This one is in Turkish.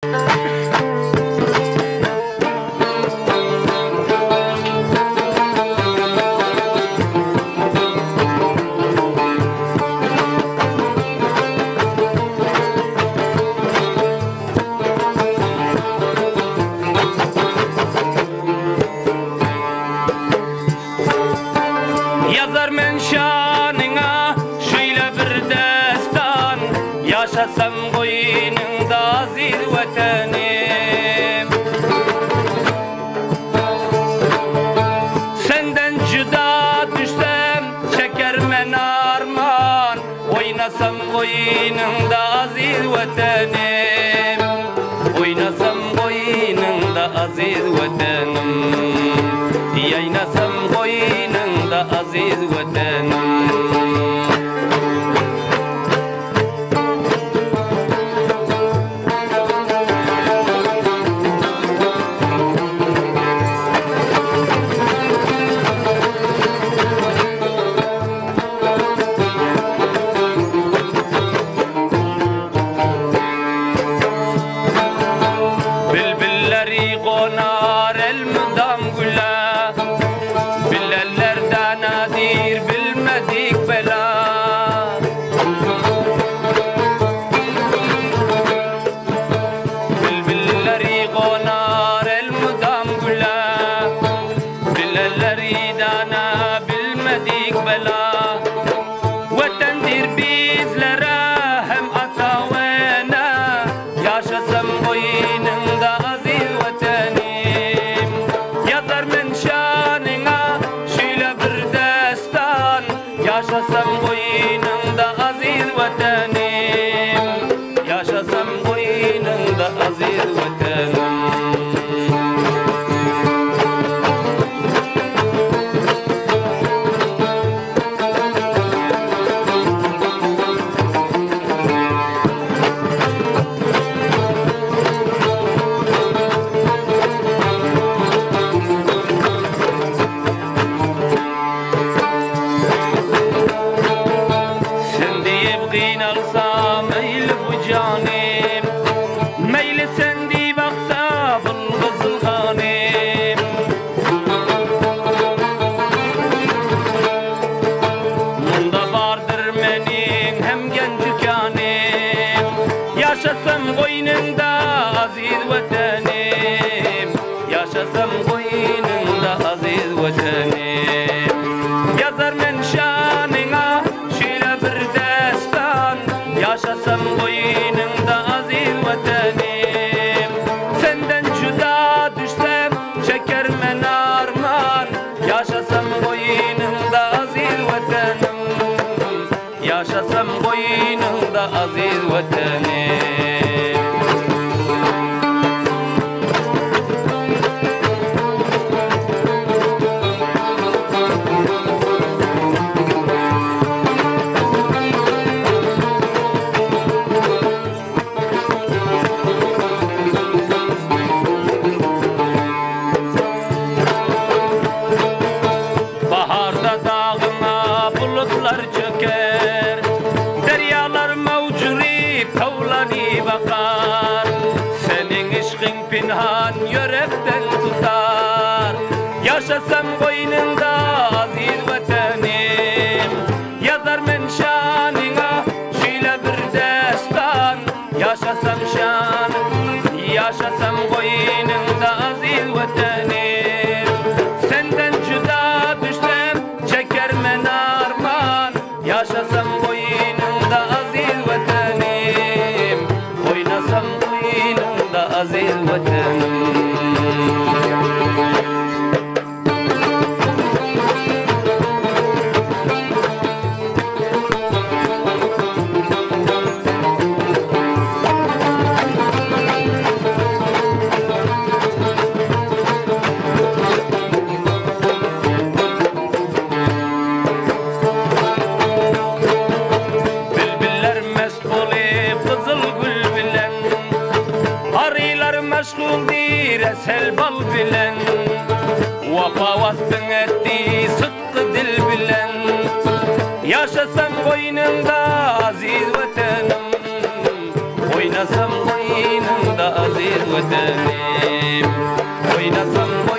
Yazar men şanına şöyle bir destan, yaşasam koynunda aziz vatanım. Senden cüda düşsem çeker men arman, oynasam koynunda aziz vatanım. Oynasam koynunda aziz vatanım. Yaynasam koynunda aziz vatanım. Bilbilleri konar el müdam güle, bilenlerden nadir bilmedik bela. Bilbilleri konar el müdam güle, bilenlerden bilmedik bela. Vatandır bizlere hem ata ve ana, yaşasam koynunda aziz vatanım. Yazar men şanına şöyle bir destan, yaşasam koynunda aziz vatanım. Yaşasam koynunda aziz vatanım. Sen deyip kıynalsa meyli bu canım, meyli sen deyip aksa bul kızıl hanım. Bunda vardır menin hem genci kanım, yaşasam koynunda aziz vatanım. Yaşasam koynunda aziz vatanım. Yazar men şanına şöyle bir destan, yaşasam koynunda aziz vatanım. Senden cüda düşsem çeker men arman, yaşasam koynunda aziz vatanım. Yaşasam koynunda aziz vatanım. Baharda dağına bulutlar çöker, deryalar mevcuri kavlani bakar. Senin ışkın pinhan yürekten tutar, yaşasam koynunda aziz vatanım. Yazar men şanına şöyle bir destan, yaşasam şan, yaşasam koynunda aziz vatanım. Senden cüda düşsem çeker men arman, yaşasam koynunda aziz vatanım. Oynasam koynunda aziz vatanım. Bülbüller mest olup kızıl gül bilen, arılar meşguldir esel bal bilen. Vapa vastın etti sıkkı dil bilen, yaşasam koynunda aziz vatanım. Oynasam koynunda aziz وطني وینځم